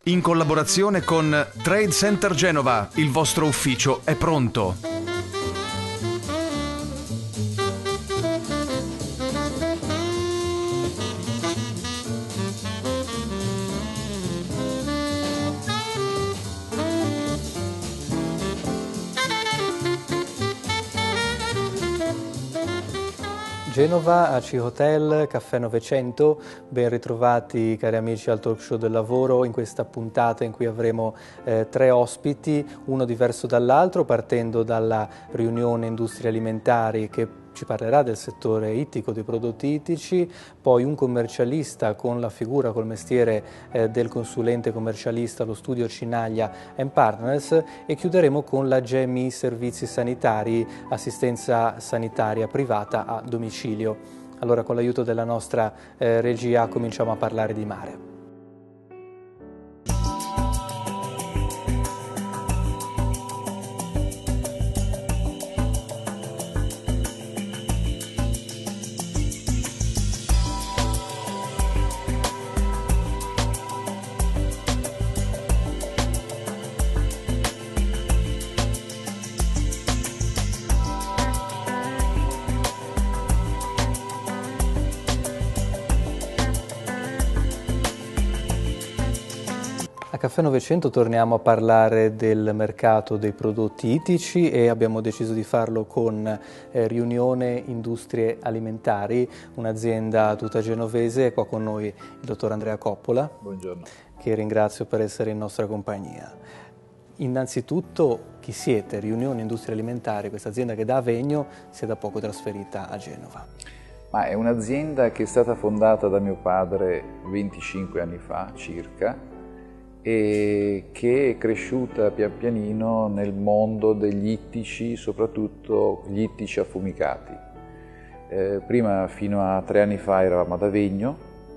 In collaborazione con Trade Center Genova, il vostro ufficio è pronto. Genova, AC Hotel, Caffè 900, ben ritrovati cari amici al talk show del lavoro in questa puntata in cui avremo 3 ospiti, uno diverso dall'altro, partendo dalla riunione Industrie Alimentari che ci parlerà del settore ittico, dei prodotti ittici, poi un commercialista con la figura, col mestiere del consulente commercialista, lo studio Cinaglia Partners, e chiuderemo con la GMI Servizi Sanitari, assistenza sanitaria privata a domicilio. Allora, con l'aiuto della nostra regia cominciamo a parlare di mare. A Caffè 900 torniamo a parlare del mercato dei prodotti ittici e abbiamo deciso di farlo con Riunione Industrie Alimentari, un'azienda tutta genovese. È qua con noi il dottor Andrea Coppola. Buongiorno. Che ringrazio per essere in nostra compagnia. Innanzitutto, chi siete? Riunione Industrie Alimentari, questa azienda che da Avegno si è da poco trasferita a Genova. Ma è un'azienda che è stata fondata da mio padre 25 anni fa circa, e che è cresciuta pian pianino nel mondo degli ittici, soprattutto gli ittici affumicati. Prima, fino a 3 anni fa, eravamo ad Avegno,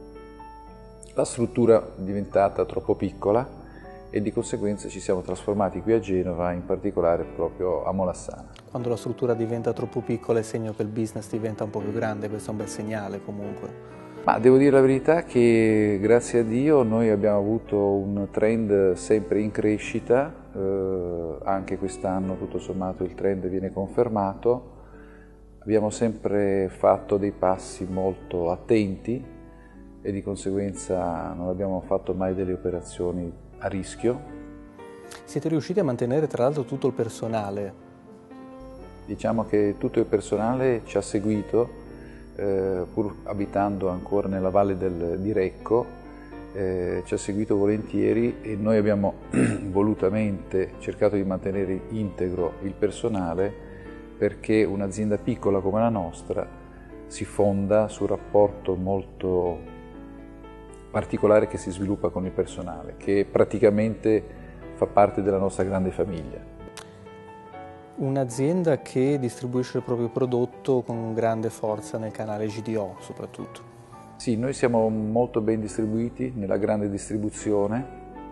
la struttura è diventata troppo piccola e di conseguenza ci siamo trasformati qui a Genova, in particolare proprio a Molassana. Quando la struttura diventa troppo piccola è segno che il business diventa un po' più grande, questo è un bel segnale comunque. Ma devo dire la verità che grazie a Dio noi abbiamo avuto un trend sempre in crescita, anche quest'anno tutto sommato il trend viene confermato, abbiamo sempre fatto dei passi molto attenti e di conseguenza non abbiamo fatto mai delle operazioni a rischio. Siete riusciti a mantenere tra l'altro tutto il personale? Diciamo che tutto il personale ci ha seguito, pur abitando ancora nella valle di Recco, ci ha seguito volentieri e noi abbiamo volutamente cercato di mantenere integro il personale, perché un'azienda piccola come la nostra si fonda su un rapporto molto particolare che si sviluppa con il personale, che praticamente fa parte della nostra grande famiglia. Un'azienda che distribuisce il proprio prodotto con grande forza nel canale GDO soprattutto. Sì, noi siamo molto ben distribuiti nella grande distribuzione,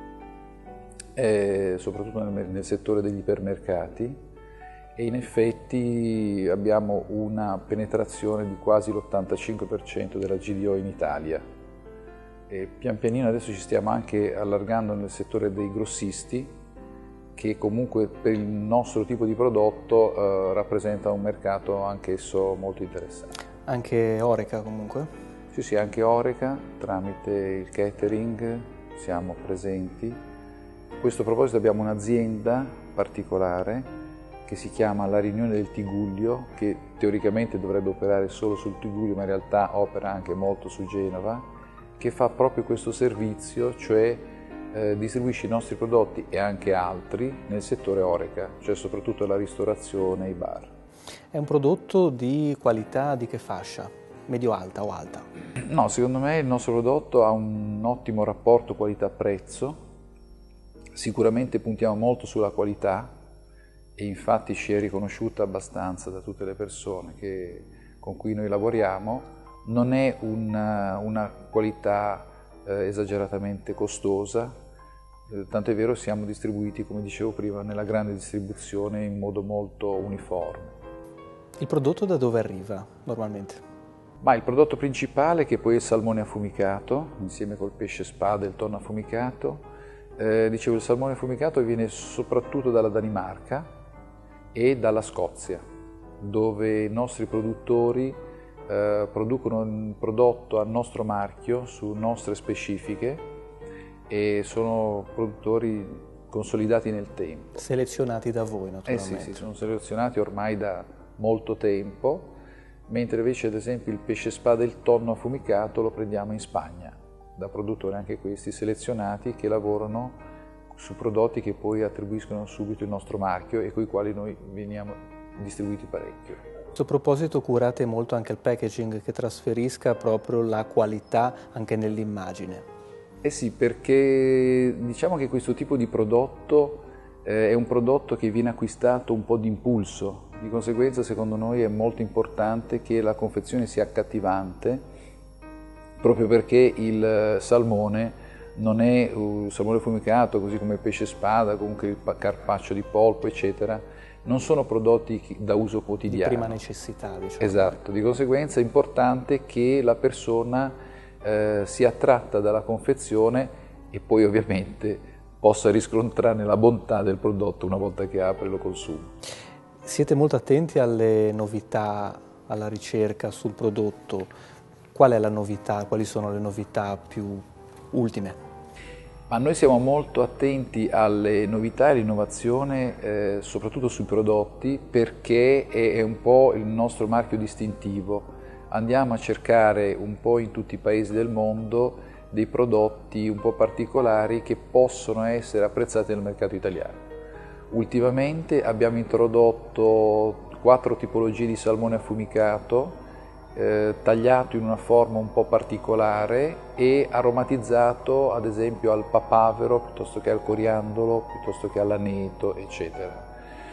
soprattutto nel settore degli ipermercati, e in effetti abbiamo una penetrazione di quasi l'85% della GDO in Italia. E pian pianino adesso ci stiamo anche allargando nel settore dei grossisti, che comunque per il nostro tipo di prodotto rappresenta un mercato anch'esso molto interessante. Anche Horeca comunque? Sì, anche Horeca, tramite il catering siamo presenti. A questo proposito abbiamo un'azienda particolare che si chiama La Riunione del Tigullio, che teoricamente dovrebbe operare solo sul Tigullio, ma in realtà opera anche molto su Genova, che fa proprio questo servizio, cioè distribuisce i nostri prodotti e anche altri nel settore Horeca, cioè soprattutto la ristorazione e i bar. È un prodotto di qualità di che fascia? Medio-alta o alta? No, secondo me il nostro prodotto ha un ottimo rapporto qualità-prezzo, sicuramente puntiamo molto sulla qualità e infatti ci è riconosciuta abbastanza da tutte le persone con cui noi lavoriamo. Non è una qualità esageratamente costosa, tanto è vero siamo distribuiti, come dicevo prima, nella grande distribuzione in modo molto uniforme. Il prodotto da dove arriva normalmente? Ma il prodotto principale, che poi è il salmone affumicato, insieme col pesce spada e il tonno affumicato, Dicevo, il salmone affumicato viene soprattutto dalla Danimarca e dalla Scozia, dove i nostri produttori producono un prodotto a nostro marchio, su nostre specifiche, e sono produttori consolidati nel tempo. Selezionati da voi, naturalmente. Sì, sono selezionati ormai da molto tempo, mentre invece ad esempio il pesce spada e il tonno affumicato lo prendiamo in Spagna, da produttori anche questi selezionati che lavorano su prodotti che poi attribuiscono subito il nostro marchio e con i quali noi veniamo distribuiti parecchio. A questo proposito curate molto anche il packaging che trasferisca proprio la qualità anche nell'immagine. Eh sì, perché diciamo che questo tipo di prodotto è un prodotto che viene acquistato un po' d'impulso, di conseguenza secondo noi è molto importante che la confezione sia accattivante, proprio perché il salmone non è un salmone affumicato, così come il pesce spada, comunque il carpaccio di polpo, eccetera, non sono prodotti da uso quotidiano. Di prima necessità, diciamo. Esatto, di conseguenza è importante che la persona sia attratta dalla confezione e poi ovviamente possa riscontrare la bontà del prodotto una volta che apre e lo consuma. Siete molto attenti alle novità, alla ricerca sul prodotto. Qual è la novità? Quali sono le novità più ultime? Ma noi siamo molto attenti alle novità e all'innovazione, soprattutto sui prodotti, perché è un po' il nostro marchio distintivo. Andiamo a cercare un po' in tutti i paesi del mondo dei prodotti un po' particolari che possono essere apprezzati nel mercato italiano. Ultimamente abbiamo introdotto 4 tipologie di salmone affumicato, tagliato in una forma un po' particolare e aromatizzato ad esempio al papavero piuttosto che al coriandolo, piuttosto che all'aneto, eccetera.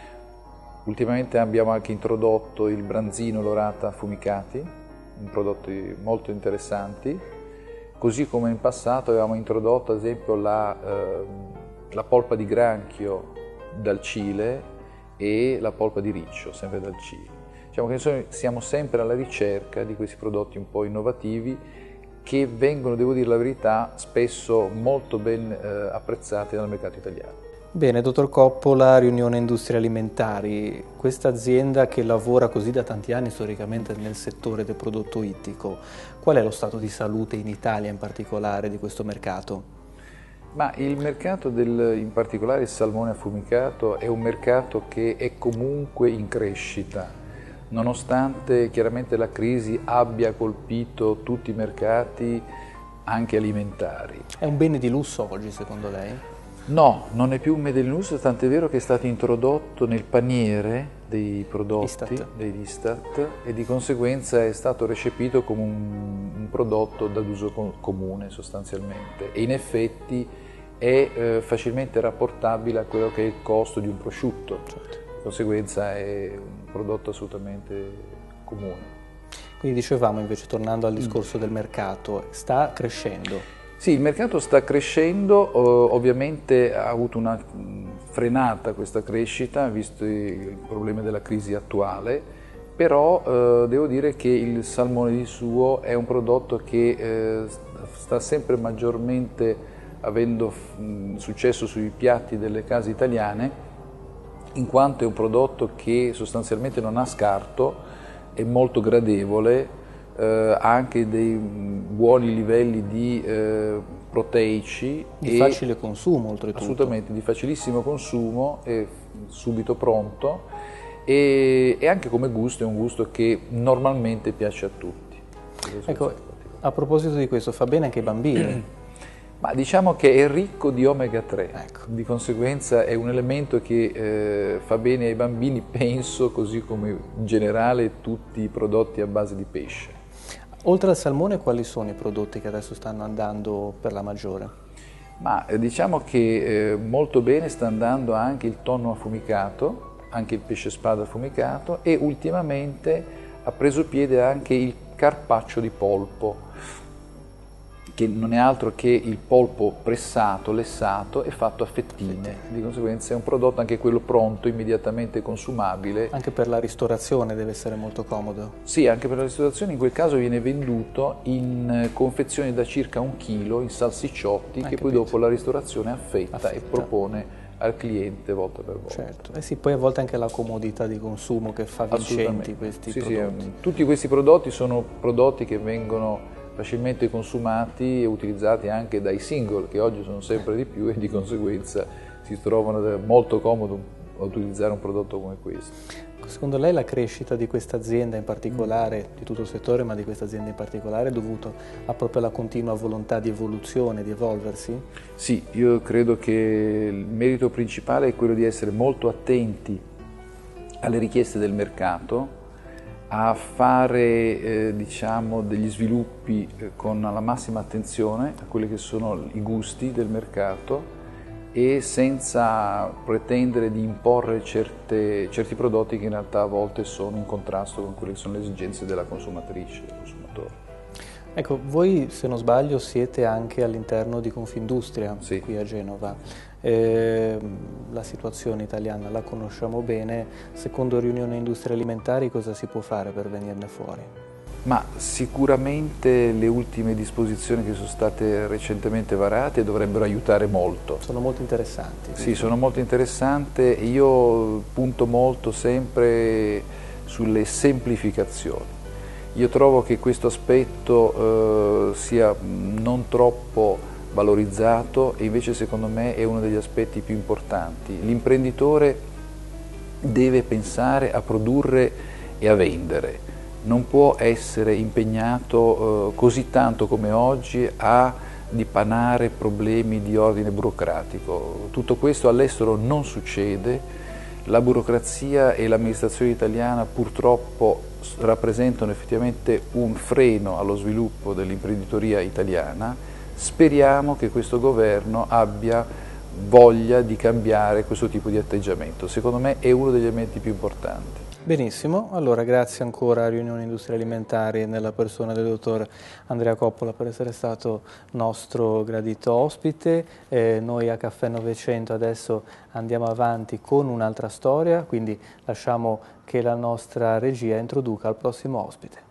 Ultimamente abbiamo anche introdotto il branzino e l'orata affumicati, prodotti molto interessanti, così come in passato avevamo introdotto ad esempio la polpa di granchio dal Cile e la polpa di riccio, sempre dal Cile. Diciamo che siamo sempre alla ricerca di questi prodotti un po' innovativi che vengono, devo dire la verità, spesso molto ben apprezzati dal mercato italiano. Bene, dottor Coppola, Riunione Industrie Alimentari, questa azienda che lavora così da tanti anni storicamente nel settore del prodotto ittico, qual è lo stato di salute in Italia in particolare di questo mercato? Ma il mercato in particolare il salmone affumicato è un mercato che è comunque in crescita, nonostante chiaramente la crisi abbia colpito tutti i mercati anche alimentari. È un bene di lusso oggi secondo lei? No, non è più un bene di lusso, tant'è vero che è stato introdotto nel paniere dei prodotti degli Istat e di conseguenza è stato recepito come un prodotto ad uso comune sostanzialmente e in effetti è facilmente rapportabile a quello che è il costo di un prosciutto, di conseguenza è un prodotto assolutamente comune. Quindi dicevamo invece, tornando al discorso del mercato, sta crescendo. Sì, il mercato sta crescendo, ovviamente ha avuto una frenata questa crescita, visto i problemi della crisi attuale, però devo dire che il salmone di suo è un prodotto che sta sempre maggiormente avendo successo sui piatti delle case italiane, in quanto è un prodotto che sostanzialmente non ha scarto, è molto gradevole, ha anche dei buoni livelli di proteici. Di facile consumo oltretutto. Assolutamente, di facilissimo consumo, è subito pronto e anche come gusto è un gusto che normalmente piace a tutti. Ecco, a proposito di questo, fa bene anche ai bambini? Ma diciamo che è ricco di omega 3, ecco. Di conseguenza è un elemento che fa bene ai bambini, penso, così come in generale tutti i prodotti a base di pesce. Oltre al salmone, quali sono i prodotti che adesso stanno andando per la maggiore? Ma diciamo che molto bene sta andando anche il tonno affumicato, anche il pesce spada affumicato e ultimamente ha preso piede anche il carpaccio di polpo, che non è altro che il polpo pressato, lessato e fatto a fettine. Di conseguenza è un prodotto anche quello pronto, immediatamente consumabile. Anche per la ristorazione deve essere molto comodo. Sì, anche per la ristorazione. In quel caso viene venduto in confezioni da circa 1 chilo, in salsicciotti, che poi dopo la ristorazione affetta e propone al cliente volta per volta. Certo, sì, poi a volte anche la comodità di consumo che fa vincenti questi prodotti. Sì, tutti questi prodotti sono prodotti che vengono facilmente consumati e utilizzati anche dai single, che oggi sono sempre di più e di conseguenza si trovano molto comodo a utilizzare un prodotto come questo. Secondo lei la crescita di questa azienda in particolare, di tutto il settore, ma di questa azienda in particolare, è dovuto a proprio alla continua volontà di evoluzione, di evolversi? Sì, io credo che il merito principale è quello di essere molto attenti alle richieste del mercato, a fare diciamo, degli sviluppi con la massima attenzione a quelli che sono i gusti del mercato e senza pretendere di imporre certi prodotti che in realtà a volte sono in contrasto con quelle che sono le esigenze della consumatrice, del consumatore. Ecco, voi se non sbaglio siete anche all'interno di Confindustria, sì, qui a Genova. La situazione italiana la conosciamo bene, secondo Riunione Industrie Alimentari cosa si può fare per venirne fuori? Ma sicuramente le ultime disposizioni che sono state recentemente varate dovrebbero aiutare molto. Sono molto interessanti. Sì, sono molto interessanti. Io punto molto sempre sulle semplificazioni. Io trovo che questo aspetto sia non troppo valorizzato e invece secondo me è uno degli aspetti più importanti. L'imprenditore deve pensare a produrre e a vendere. Non può essere impegnato così tanto come oggi a dipanare problemi di ordine burocratico. Tutto questo all'estero non succede, la burocrazia e l'amministrazione italiana purtroppo rappresentano effettivamente un freno allo sviluppo dell'imprenditoria italiana. Speriamo che questo governo abbia voglia di cambiare questo tipo di atteggiamento. Secondo me è uno degli elementi più importanti. Benissimo, allora grazie ancora a Riunione Industrie Alimentari nella persona del dottor Andrea Coppola per essere stato nostro gradito ospite. Noi a Caffè Novecento adesso andiamo avanti con un'altra storia, quindi lasciamo che la nostra regia introduca il prossimo ospite.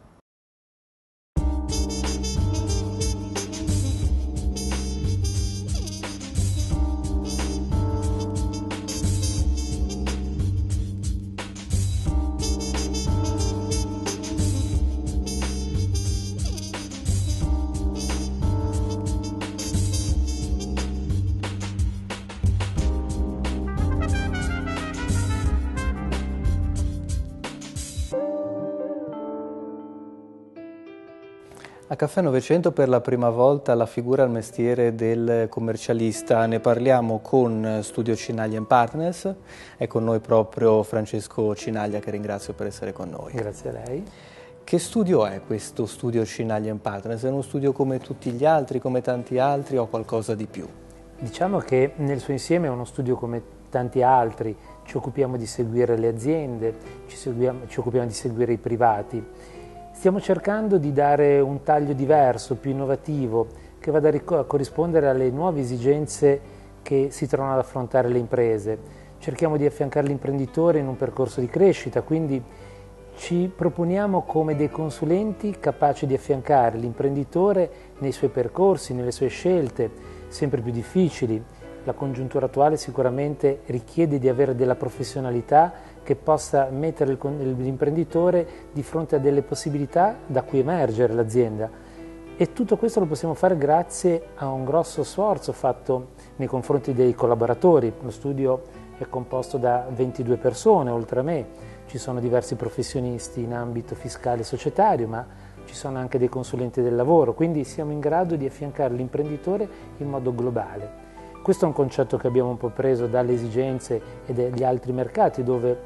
A Caffè Novecento per la prima volta la figura al mestiere del commercialista. Ne parliamo con Studio Cinaglia Partners. È con noi proprio Francesco Cinaglia, che ringrazio per essere con noi. Grazie a lei. Che studio è questo Studio Cinaglia Partners? È uno studio come tutti gli altri, come tanti altri, o qualcosa di più? Diciamo che nel suo insieme è uno studio come tanti altri. Ci occupiamo di seguire le aziende, ci occupiamo di seguire i privati. Stiamo cercando di dare un taglio diverso, più innovativo, che vada a corrispondere alle nuove esigenze che si trovano ad affrontare le imprese. Cerchiamo di affiancare l'imprenditore in un percorso di crescita, quindi ci proponiamo come dei consulenti capaci di affiancare l'imprenditore nei suoi percorsi, nelle sue scelte, sempre più difficili. La congiuntura attuale sicuramente richiede di avere della professionalità che possa mettere l'imprenditore di fronte a delle possibilità da cui emergere l'azienda. E tutto questo lo possiamo fare grazie a un grosso sforzo fatto nei confronti dei collaboratori. Lo studio è composto da 22 persone, oltre a me. Ci sono diversi professionisti in ambito fiscale e societario, ma ci sono anche dei consulenti del lavoro, quindi siamo in grado di affiancare l'imprenditore in modo globale. Questo è un concetto che abbiamo un po' preso dalle esigenze e dagli altri mercati, dove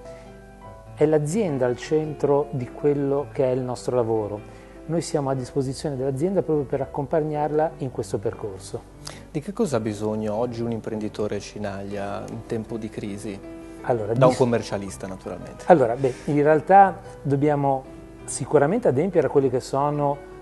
è l'azienda al centro di quello che è il nostro lavoro. Noi siamo a disposizione dell'azienda proprio per accompagnarla in questo percorso. Di che cosa ha bisogno oggi un imprenditore Cinaglia in tempo di crisi? Allora, da un commercialista naturalmente. Allora, in realtà dobbiamo sicuramente adempiere a quelle che sono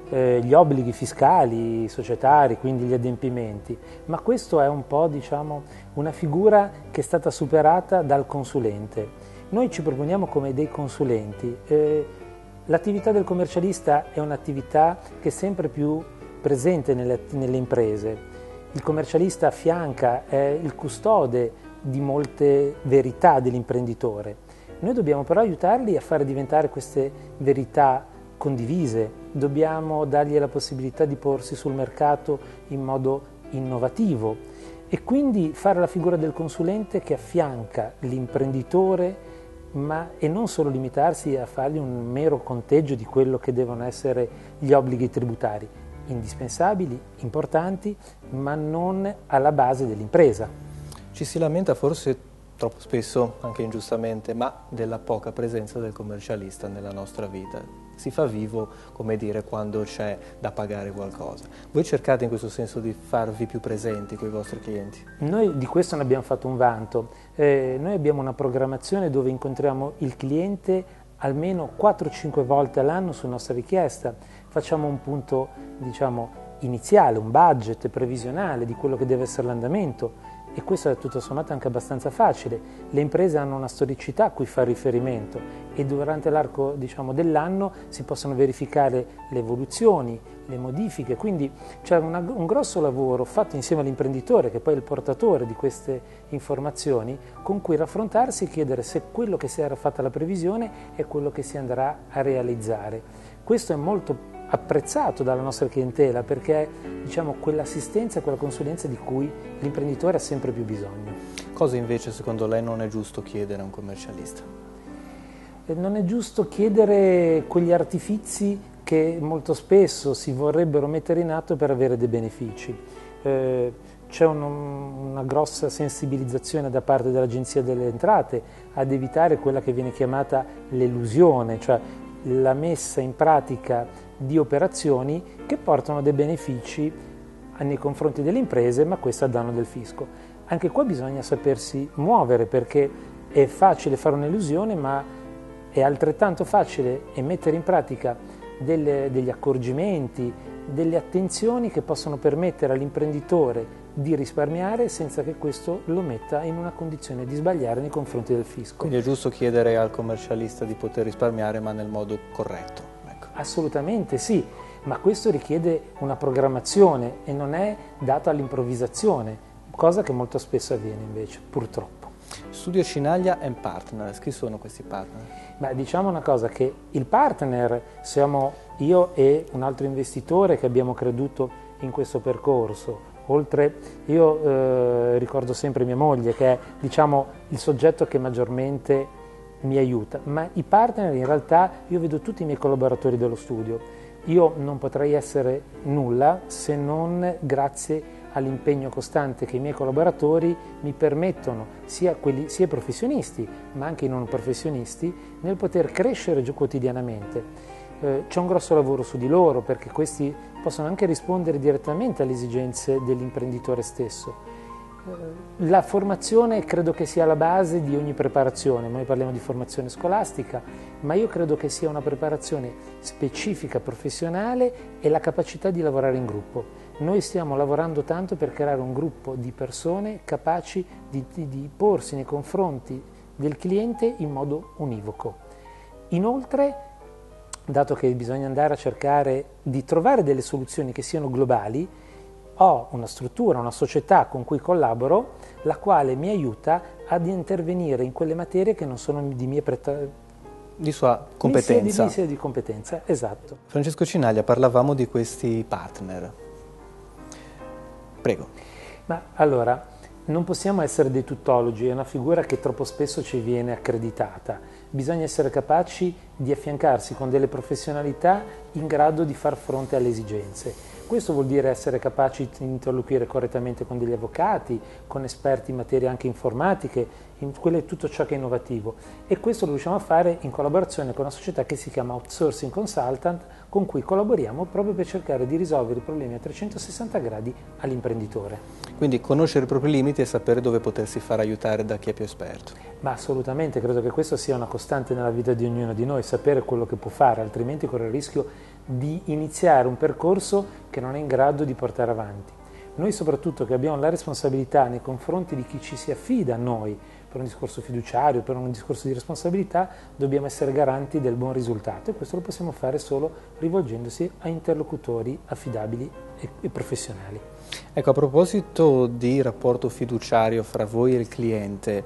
gli obblighi fiscali, societari, quindi gli adempimenti, ma questo è un po', diciamo, una figura che è stata superata dal consulente. Noi ci proponiamo come dei consulenti. L'attività del commercialista è un'attività che è sempre più presente nelle imprese. Il commercialista affianca, è il custode di molte verità dell'imprenditore. Noi dobbiamo però aiutarli a fare diventare queste verità condivise, dobbiamo dargli la possibilità di porsi sul mercato in modo innovativo e quindi fare la figura del consulente che affianca l'imprenditore, e non solo limitarsi a fargli un mero conteggio di quello che devono essere gli obblighi tributari, indispensabili, importanti, ma non alla base dell'impresa. Ci si lamenta forse troppo spesso, anche ingiustamente, ma della poca presenza del commercialista nella nostra vita. Si fa vivo, come dire, quando c'è da pagare qualcosa. Voi cercate in questo senso di farvi più presenti con i vostri clienti? Noi di questo ne abbiamo fatto un vanto. Noi abbiamo una programmazione dove incontriamo il cliente almeno 4-5 volte all'anno su nostra richiesta. Facciamo un punto, diciamo, iniziale, un budget previsionale di quello che deve essere l'andamento. E questo è tutto sommato anche abbastanza facile. Le imprese hanno una storicità a cui fare riferimento e durante l'arco, diciamo, dell'anno si possono verificare le evoluzioni, le modifiche, quindi c'è un grosso lavoro fatto insieme all'imprenditore, che poi è il portatore di queste informazioni, con cui raffrontarsi e chiedere se quello che si era fatta la previsione è quello che si andrà a realizzare. Questo è molto apprezzato dalla nostra clientela perché è, diciamo, quell'assistenza, quella consulenza di cui l'imprenditore ha sempre più bisogno. Cosa invece secondo lei non è giusto chiedere a un commercialista? Non è giusto chiedere quegli artifizi che molto spesso si vorrebbero mettere in atto per avere dei benefici. C'è una grossa sensibilizzazione da parte dell'Agenzia delle Entrate ad evitare quella che viene chiamata l'elusione, cioè la messa in pratica di operazioni che portano dei benefici nei confronti delle imprese, ma questo a danno del fisco. Anche qua bisogna sapersi muovere perché è facile fare un'illusione, ma è altrettanto facile mettere in pratica degli accorgimenti, delle attenzioni che possono permettere all'imprenditore di risparmiare senza che questo lo metta in una condizione di sbagliare nei confronti del fisco. Quindi è giusto chiedere al commercialista di poter risparmiare, ma nel modo corretto. Ecco. Assolutamente sì, ma questo richiede una programmazione e non è dato all'improvvisazione, cosa che molto spesso avviene invece, purtroppo. Studio Cinaglia & Partners, chi sono questi partner? Beh, diciamo una cosa, che il partner siamo io e un altro investitore che abbiamo creduto in questo percorso. Oltre, io ricordo sempre mia moglie che è, diciamo, il soggetto che maggiormente mi aiuta, ma i partner in realtà io vedo tutti i miei collaboratori dello studio. Io non potrei essere nulla se non grazie all'impegno costante che i miei collaboratori mi permettono, sia professionisti ma anche i non professionisti, nel poter crescere quotidianamente. C'è un grosso lavoro su di loro perché questi possono anche rispondere direttamente alle esigenze dell'imprenditore stesso. La formazione credo che sia la base di ogni preparazione, noi parliamo di formazione scolastica, ma io credo che sia una preparazione specifica, professionale e la capacità di lavorare in gruppo. Noi stiamo lavorando tanto per creare un gruppo di persone capaci di porsi nei confronti del cliente in modo univoco. Inoltre, dato che bisogna andare a cercare di trovare delle soluzioni che siano globali, ho una struttura, una società con cui collaboro, la quale mi aiuta ad intervenire in quelle materie che non sono di sua competenza. Di competenza, esatto. Francesco Cinaglia, parlavamo di questi partner. Prego. Ma allora, non possiamo essere dei tuttologi, è una figura che troppo spesso ci viene accreditata. Bisogna essere capaci di affiancarsi con delle professionalità in grado di far fronte alle esigenze. Questo vuol dire essere capaci di interloquire correttamente con degli avvocati, con esperti in materie anche informatiche, quello è tutto ciò che è innovativo. E questo lo riusciamo a fare in collaborazione con una società che si chiama Outsourcing Consultant, con cui collaboriamo proprio per cercare di risolvere i problemi a 360 gradi all'imprenditore. Quindi conoscere i propri limiti e sapere dove potersi far aiutare da chi è più esperto. Ma assolutamente, credo che questo sia una costante nella vita di ognuno di noi, sapere quello che può fare, altrimenti corre il rischio di iniziare un percorso che non è in grado di portare avanti. Noi soprattutto che abbiamo la responsabilità nei confronti di chi ci si affida a noi, per un discorso fiduciario, per un discorso di responsabilità, dobbiamo essere garanti del buon risultato e questo lo possiamo fare solo rivolgendosi a interlocutori affidabili e professionali. Ecco, a proposito di rapporto fiduciario fra voi e il cliente,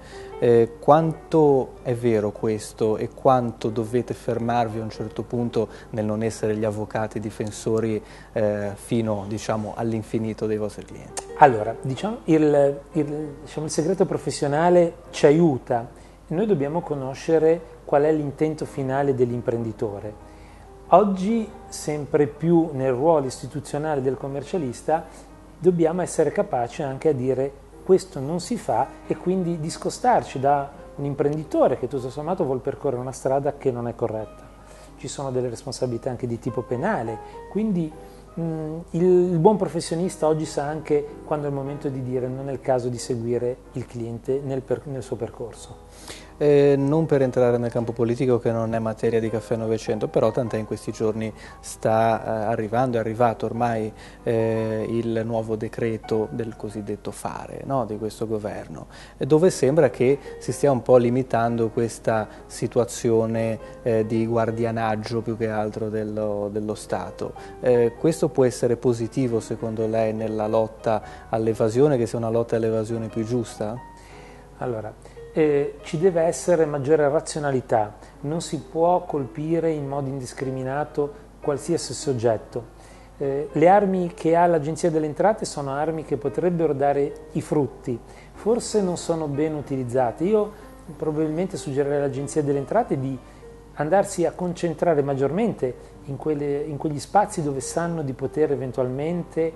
quanto è vero questo e quanto dovete fermarvi a un certo punto nel non essere gli avvocati difensori fino, diciamo, all'infinito dei vostri clienti? Allora, il segreto professionale ci aiuta. Noi dobbiamo conoscere qual è l'intento finale dell'imprenditore. Oggi, sempre più nel ruolo istituzionale del commercialista, dobbiamo essere capaci anche a dire questo non si fa e quindi discostarci da un imprenditore che tutto sommato vuol percorrere una strada che non è corretta. Ci sono delle responsabilità anche di tipo penale, quindi il buon professionista oggi sa anche quando è il momento di dire non è il caso di seguire il cliente nel suo percorso. Non per entrare nel campo politico che non è materia di Caffè Novecento, però tant'è in questi giorni sta arrivando, è arrivato ormai il nuovo decreto del cosiddetto fare, no? Di questo governo, dove sembra che si stia un po' limitando questa situazione di guardianaggio più che altro dello Stato. Questo può essere positivo secondo lei nella lotta all'evasione, che sia una lotta all'evasione più giusta? Allora, ci deve essere maggiore razionalità, non si può colpire in modo indiscriminato qualsiasi soggetto. Le armi che ha l'Agenzia delle Entrate sono armi che potrebbero dare i frutti, forse non sono ben utilizzate. Io probabilmente suggerirei all'Agenzia delle Entrate di andarsi a concentrare maggiormente in quegli spazi dove sanno di poter eventualmente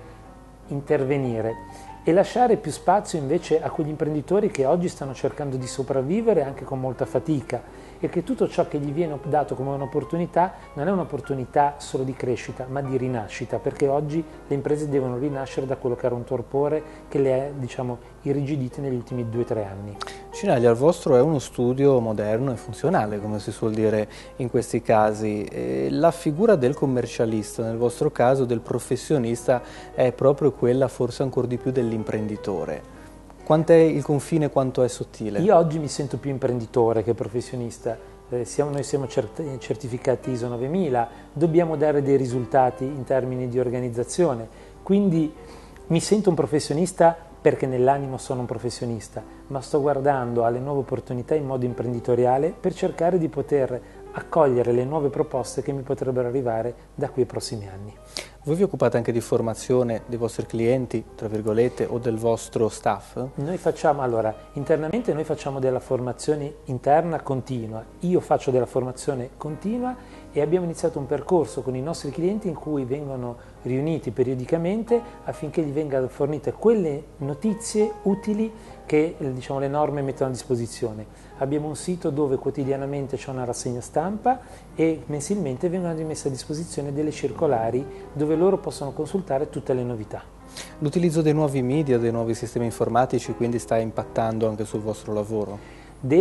intervenire e lasciare più spazio invece a quegli imprenditori che oggi stanno cercando di sopravvivere anche con molta fatica e che tutto ciò che gli viene dato come un'opportunità non è un'opportunità solo di crescita ma di rinascita, perché oggi le imprese devono rinascere da quello che era un torpore che le è, diciamo, irrigidite negli ultimi 2-3 anni. Cinaglia, il vostro è uno studio moderno e funzionale, come si suol dire in questi casi. La figura del commercialista, nel vostro caso del professionista, è proprio quella forse ancora di più dell'imprenditore. Quant'è il confine, quanto è sottile? Io oggi mi sento più imprenditore che professionista. Noi siamo certificati ISO 9000, dobbiamo dare dei risultati in termini di organizzazione, quindi mi sento un professionista perché nell'animo sono un professionista, ma sto guardando alle nuove opportunità in modo imprenditoriale per cercare di poter accogliere le nuove proposte che mi potrebbero arrivare da qui ai prossimi anni. Voi vi occupate anche di formazione dei vostri clienti, tra virgolette, o del vostro staff? Noi facciamo, allora, internamente noi facciamo della formazione interna continua, io faccio della formazione continua e abbiamo iniziato un percorso con i nostri clienti in cui vengono riuniti periodicamente affinché gli vengano fornite quelle notizie utili che, diciamo, le norme mettono a disposizione. Abbiamo un sito dove quotidianamente c'è una rassegna stampa e mensilmente vengono messe a disposizione delle circolari dove loro possono consultare tutte le novità. L'utilizzo dei nuovi media, dei nuovi sistemi informatici quindi sta impattando anche sul vostro lavoro?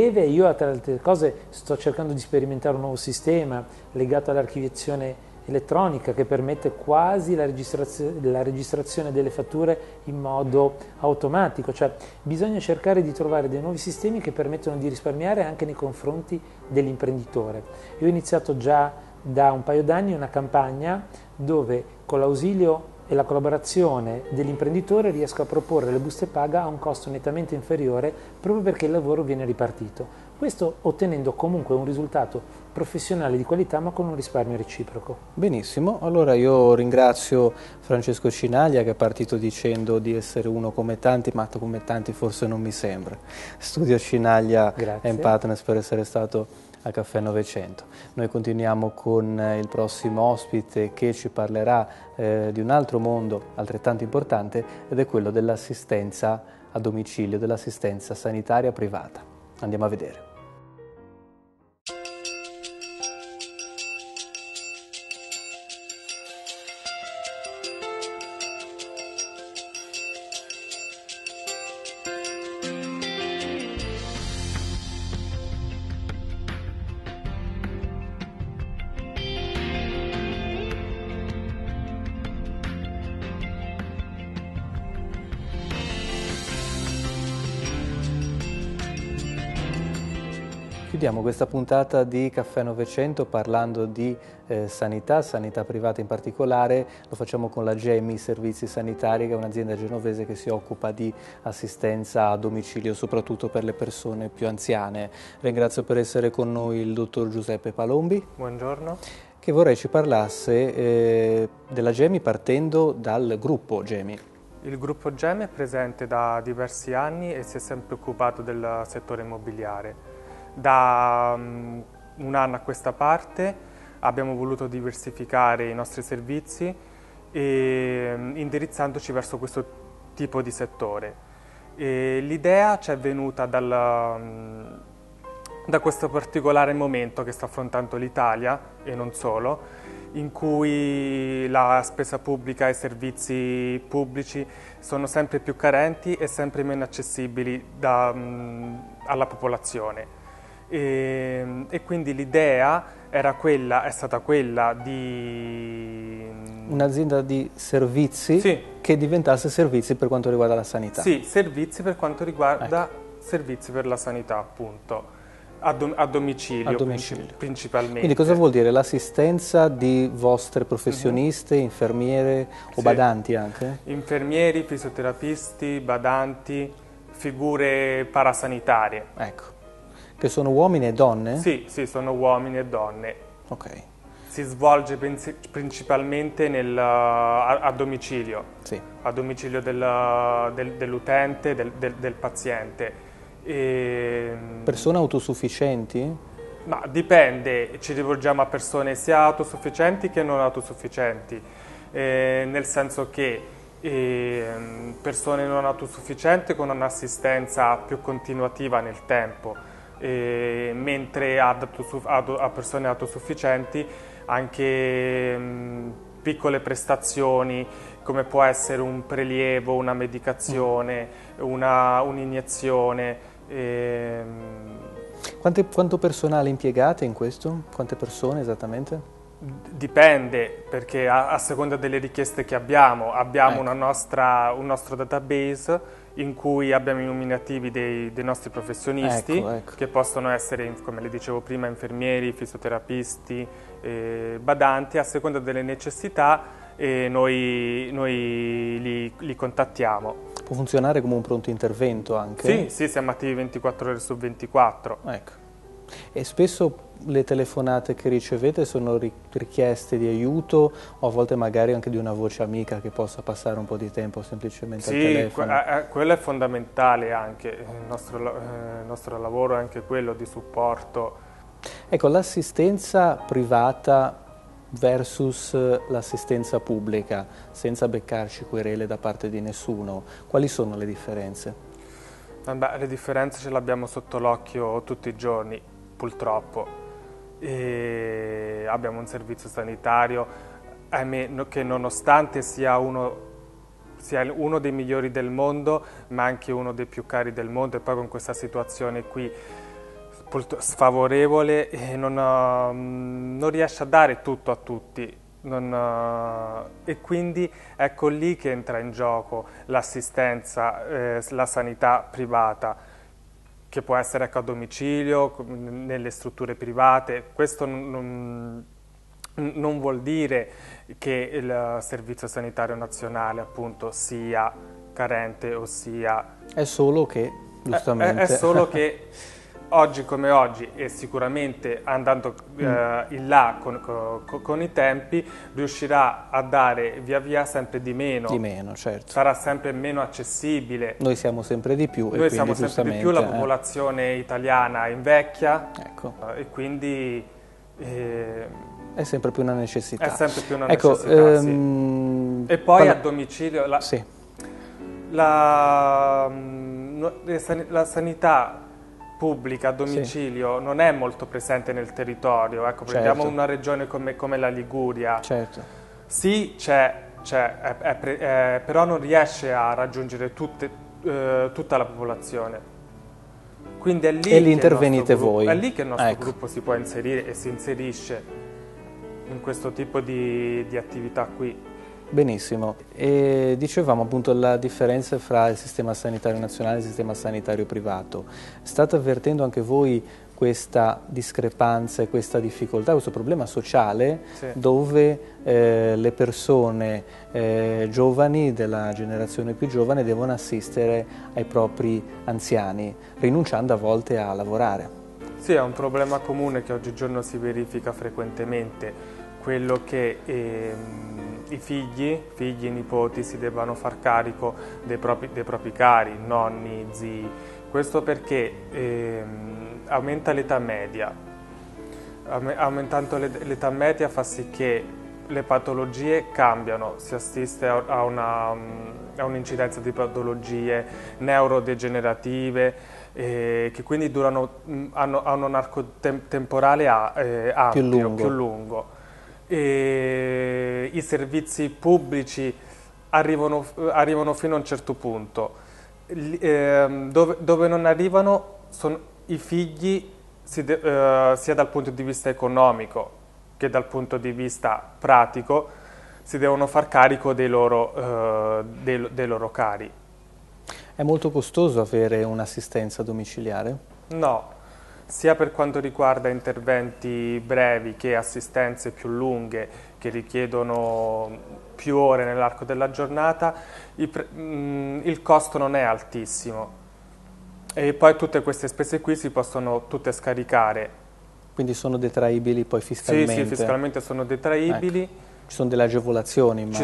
Io tra le altre cose sto cercando di sperimentare un nuovo sistema legato all'archiviazione elettronica che permette quasi la registrazione delle fatture in modo automatico, cioè bisogna cercare di trovare dei nuovi sistemi che permettono di risparmiare anche nei confronti dell'imprenditore. Io ho iniziato già da un paio d'anni una campagna dove con l'ausilio e la collaborazione dell'imprenditore riesco a proporre le buste paga a un costo nettamente inferiore proprio perché il lavoro viene ripartito. Questo ottenendo comunque un risultato professionale di qualità ma con un risparmio reciproco. Benissimo, allora io ringrazio Francesco Cinaglia che è partito dicendo di essere uno come tanti, ma come tanti forse non mi sembra. Studio Cinaglia and Partners per essere stato a Caffè Novecento. Noi continuiamo con il prossimo ospite che ci parlerà di un altro mondo altrettanto importante ed è quello dell'assistenza a domicilio, dell'assistenza sanitaria privata. Andiamo a vedere. Chiudiamo questa puntata di Caffè Novecento parlando di sanità privata in particolare. Lo facciamo con la GEMI Servizi Sanitari, che è un'azienda genovese che si occupa di assistenza a domicilio, soprattutto per le persone più anziane. Ringrazio per essere con noi il dottor Giuseppe Palombi. Buongiorno. Che vorrei ci parlasse della GEMI partendo dal gruppo GEMI. Il gruppo GEMI è presente da diversi anni e si è sempre occupato del settore immobiliare. Da un anno a questa parte abbiamo voluto diversificare i nostri servizi indirizzandoci verso questo tipo di settore. L'idea ci è venuta da questo particolare momento che sta affrontando l'Italia e non solo, in cui la spesa pubblica e i servizi pubblici sono sempre più carenti e sempre meno accessibili alla popolazione. E quindi l'idea è stata quella di... Un'azienda di servizi, sì, che diventasse servizi per quanto riguarda la sanità. Sì, servizi per quanto riguarda servizi per la sanità, appunto, a domicilio, principalmente. Quindi cosa vuol dire? L'assistenza di vostre professioniste, infermiere o badanti anche? Infermieri, fisioterapisti, badanti, figure parasanitarie. Ecco. Che sono uomini e donne? Sì, sono uomini e donne. Ok. Si svolge principalmente a domicilio, sì, a domicilio dell'utente, del paziente. Persone autosufficienti? Ma dipende, ci rivolgiamo a persone sia autosufficienti che non autosufficienti, nel senso che persone non autosufficienti con un'assistenza più continuativa nel tempo. Mentre a persone autosufficienti anche piccole prestazioni come può essere un prelievo, una medicazione, un'iniezione. Quanto personale impiegate in questo? Quante persone esattamente? Dipende, perché a seconda delle richieste che abbiamo ecco, un nostro database in cui abbiamo i nominativi dei nostri professionisti, ecco, che possono essere, come le dicevo prima, infermieri, fisioterapisti, badanti. A seconda delle necessità noi li contattiamo. Può funzionare come un pronto intervento anche? Sì, siamo attivi 24 ore su 24. Ecco. E spesso le telefonate che ricevete sono richieste di aiuto o a volte magari anche di una voce amica che possa passare un po' di tempo semplicemente al telefono? Sì, quello è fondamentale anche, il nostro lavoro è anche quello di supporto. Ecco, l'assistenza privata versus l'assistenza pubblica, senza beccarci querele da parte di nessuno, quali sono le differenze? Le differenze ce le abbiamo sotto l'occhio tutti i giorni, purtroppo. Abbiamo un servizio sanitario che nonostante sia uno dei migliori del mondo, ma anche uno dei più cari del mondo, e poi con questa situazione qui sfavorevole non riesce a dare tutto a tutti. E quindi ecco lì che entra in gioco l'assistenza, la sanità privata, che può essere a domicilio, nelle strutture private. Questo non vuol dire che il Servizio Sanitario Nazionale appunto sia carente o sia... È solo che, giustamente... È solo che oggi come oggi, e sicuramente andando in là con i tempi, riuscirà a dare via via sempre di meno. Di meno, certo. Sarà sempre meno accessibile. Noi siamo sempre di più. Noi siamo sempre di più, la popolazione italiana invecchia, ecco, e quindi... è sempre più una necessità. È sempre più una ecco, necessità, sì. E poi a domicilio... Sì. La sanità pubblica a domicilio non è molto presente nel territorio. Ecco, prendiamo una regione come la Liguria. Certo. Sì, però non riesce a raggiungere tutta la popolazione. Quindi è lì, e lì intervenite voi. È lì che il nostro gruppo si può inserire e si inserisce in questo tipo di attività qui. Benissimo, e dicevamo appunto la differenza fra il sistema sanitario nazionale e il sistema sanitario privato. State avvertendo anche voi questa discrepanza e questa difficoltà, questo problema sociale, Sì. dove le persone giovani, della generazione più giovane, devono assistere ai propri anziani, rinunciando a volte a lavorare? Sì, è un problema comune che oggigiorno si verifica frequentemente, quello che i figli e nipoti si debbano far carico dei propri cari, nonni, zii. Questo perché aumenta l'età media. Aumentando l'età media fa sì che le patologie cambiano, si assiste a un'incidenza di patologie neurodegenerative che quindi hanno un arco temporale ampio, più lungo. I servizi pubblici arrivano fino a un certo punto. Dove non arrivano sono i figli, sia dal punto di vista economico che dal punto di vista pratico, si devono far carico dei loro cari. È molto costoso avere un'assistenza domiciliare? No, sia per quanto riguarda interventi brevi che assistenze più lunghe che richiedono più ore nell'arco della giornata, il costo non è altissimo e poi tutte queste spese qui si possono tutte scaricare. Quindi sono detraibili poi fiscalmente? Sì, fiscalmente sono detraibili. Ecco. Ci sono delle agevolazioni, immagino?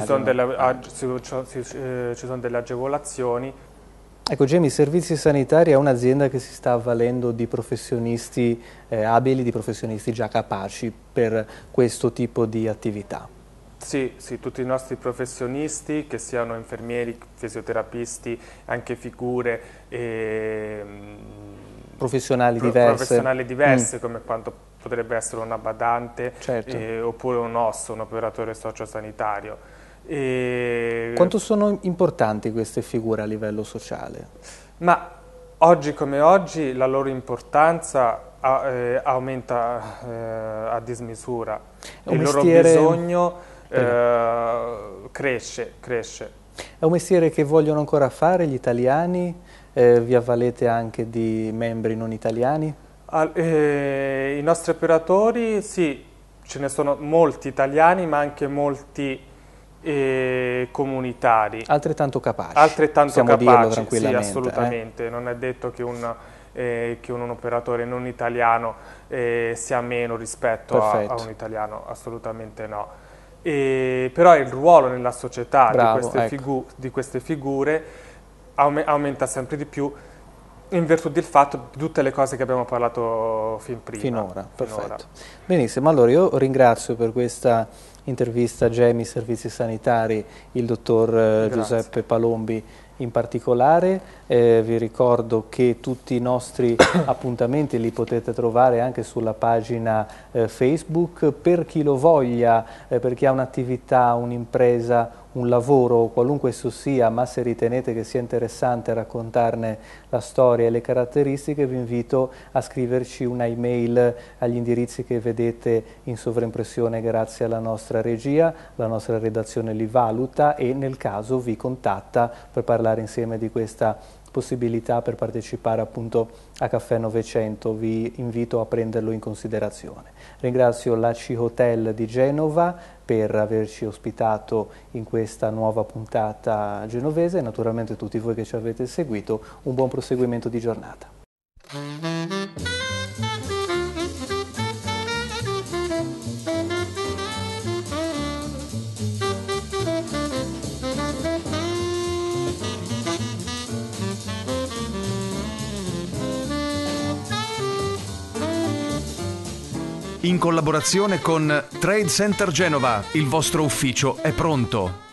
Ci sono delle agevolazioni. Ecco, Jamie, Servizi Sanitari è un'azienda che si sta avvalendo di professionisti abili, di professionisti già capaci per questo tipo di attività. Sì, tutti i nostri professionisti, che siano infermieri, fisioterapisti, anche figure professionali diverse, come quanto potrebbe essere una badante, certo. Oppure un operatore sociosanitario. Quanto sono importanti queste figure a livello sociale? Ma oggi come oggi la loro importanza aumenta a dismisura, il loro bisogno cresce. È un mestiere che vogliono ancora fare gli italiani? Vi avvalete anche di membri non italiani? I nostri operatori, sì, ce ne sono molti italiani ma anche molti comunitari. Altrettanto capaci. Possiamo dirlo tranquillamente. Sì, assolutamente. Non è detto che un operatore non italiano sia meno rispetto a un italiano, assolutamente no. Però il ruolo nella società di queste figure aumenta sempre di più in virtù del fatto di tutte le cose che abbiamo parlato finora. Perfetto. Benissimo, allora io ringrazio per questa intervista Jamie Servizi Sanitari, il dottor Giuseppe Palombi in particolare. Vi ricordo che tutti i nostri appuntamenti li potete trovare anche sulla pagina Facebook. Per chi lo voglia, per chi ha un'attività, un'impresa, un lavoro, qualunque esso sia, ma se ritenete che sia interessante raccontarne la storia e le caratteristiche, vi invito a scriverci una email agli indirizzi che vedete in sovraimpressione grazie alla nostra regia. La nostra redazione li valuta e nel caso vi contatta per parlare insieme di questa possibilità per partecipare appunto a Caffè 900. Vi invito a prenderlo in considerazione. Ringrazio l'ACI Hotel di Genova per averci ospitato in questa nuova puntata genovese e naturalmente tutti voi che ci avete seguito un buon proseguimento di giornata. In collaborazione con Trade Center Genova, il vostro ufficio è pronto.